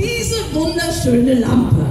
diese wunderschöne Lampe.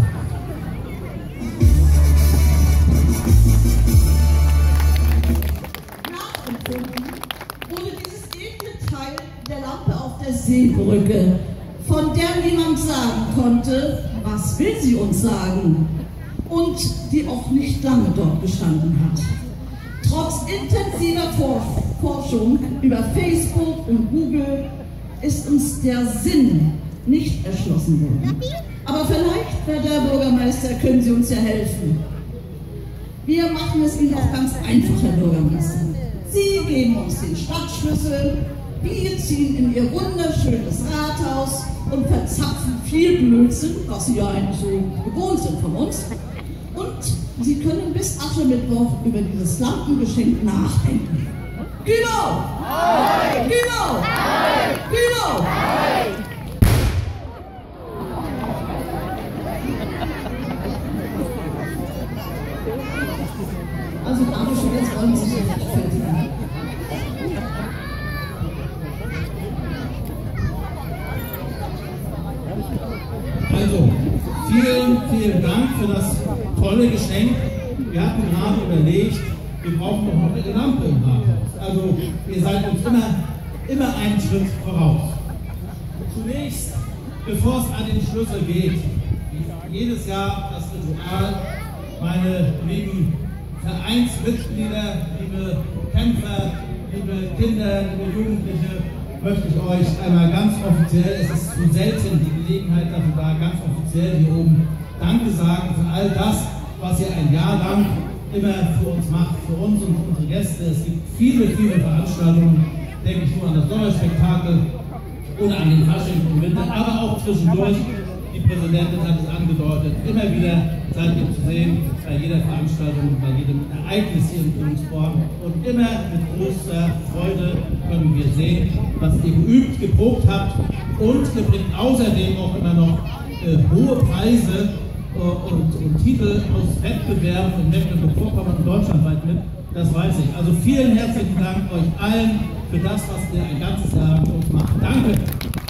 Nachempfunden wurde dieses edle Teil der Lampe auf der Seebrücke, von der niemand sagen konnte, was will sie uns sagen, und die auch nicht lange dort gestanden hat. Trotz intensiver Forschung über Facebook und Google ist uns der Sinn nicht erschlossen worden. Aber vielleicht, Herr Bürgermeister, können Sie uns ja helfen. Wir machen es Ihnen auch ganz einfach, Herr Bürgermeister. Sie geben uns den Stadtschlüssel, wir ziehen in Ihr wunderschönes Rathaus und verzapfen viel Blödsinn, was Sie ja eigentlich so gewohnt sind von uns. Und Sie können bis Aschermittwoch über dieses Lampengeschenk nachdenken. Genau! Genau! Genau! Also danke schön, jetzt wollen Sie sich rechtfertigen. Also, vielen Dank für das tolle Geschenk. Wir hatten gerade überlegt, wir brauchen doch noch eine Lampe im Rathaus. Also, ihr seid uns immer einen Schritt voraus. Zunächst, bevor es an den Schlüssel geht, jedes Jahr das Ritual, meine lieben Vereinsmitglieder, liebe Kämpfer, liebe Kinder, liebe Jugendliche, möchte ich euch einmal ganz offiziell, es ist zu selten die Gelegenheit dafür da, ganz offiziell hier oben Danke sagen für all das, was ihr ein Jahr lang immer für uns macht, für uns und für unsere Gäste. Es gibt viele Veranstaltungen, denke ich nur an das Sommerspektakel oder an den Fasching im Winter, aber auch zwischendurch. Die Präsidentin hat es angedeutet, immer wieder seid ihr zu sehen, bei jeder Veranstaltung, bei jedem Ereignis hier in Königsborn. Und immer mit großer Freude können wir sehen, was ihr geübt, geprobt habt. Und ihr bringt außerdem auch immer noch hohe Preise und Titel aus Wettbewerben in Mecklenburg-Vorpommern und deutschlandweit mit. Das weiß ich. Also vielen herzlichen Dank euch allen für das, was ihr ein ganzes Jahr mit uns macht. Danke!